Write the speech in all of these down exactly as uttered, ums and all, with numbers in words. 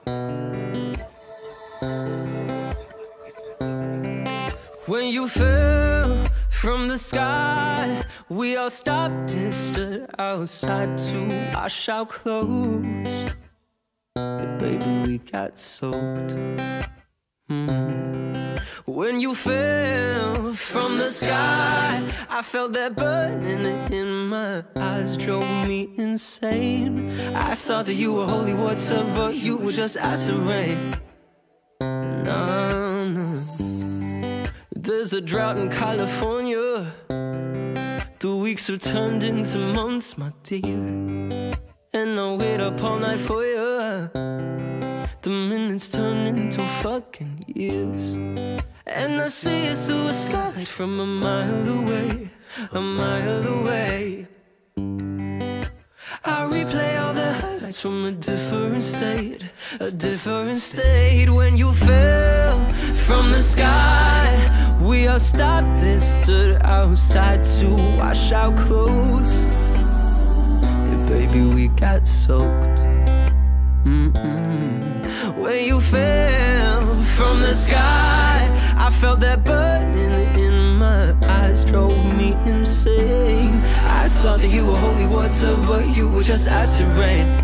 When you fell from the sky, we all stopped and stood outside to wash our clothes. But baby, we got soaked. mm. When you fell from the sky, I felt that burning in my eyes, drove me insane. I thought that you were holy water, but you were just acid rain. No, no. There's a drought in California. The weeks have turned into months, my dear, and I'll wait up all night for you. The minutes turn into fucking years, and I see it through a skylight from a mile away, a mile away. I replay all the highlights from a different state, a different state. When you fell from the sky, we all stopped and stood outside to wash our clothes. Yeah, baby, we got soaked. Mm-mm. When you fell from the sky, I felt that burning in my eyes, drove me insane. I thought that you were holy water, but you were just acid rain.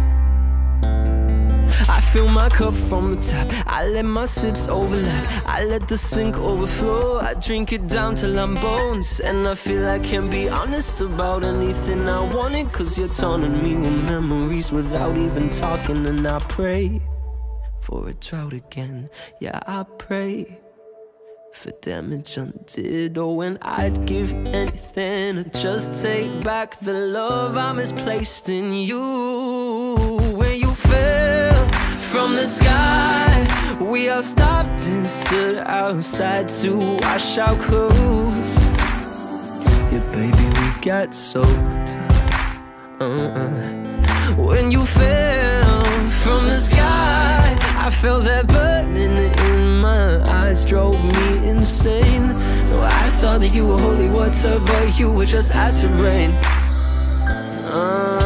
I fill my cup from the tap, I let my sips overlap, I let the sink overflow. I drink it down till I'm bones, and I feel I can be honest about anything I wanted, cause you're taunting me with memories without even talking. And I pray for a drought again, yeah, I pray for damage undid. Oh, and I'd give anything to just take back the love I misplaced in you. When you fell from the sky, we all stopped and stood outside to wash our clothes. Yeah, baby, we got soaked. uh-uh. When you fell from the sky, I felt that burning in my eyes, drove me insane. No, I thought that you were holy water, but you were just acid rain. uh.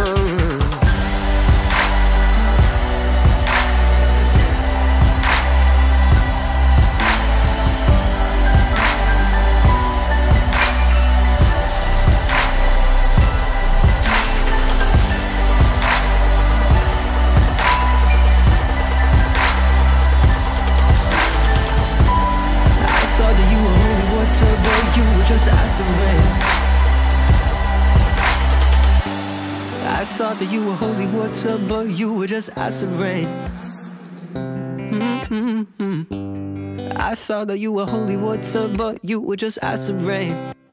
Just acid rain. I thought that you were holy water, but you were just acid rain. Mm-hmm. I thought that you were holy water, but you were just acid rain.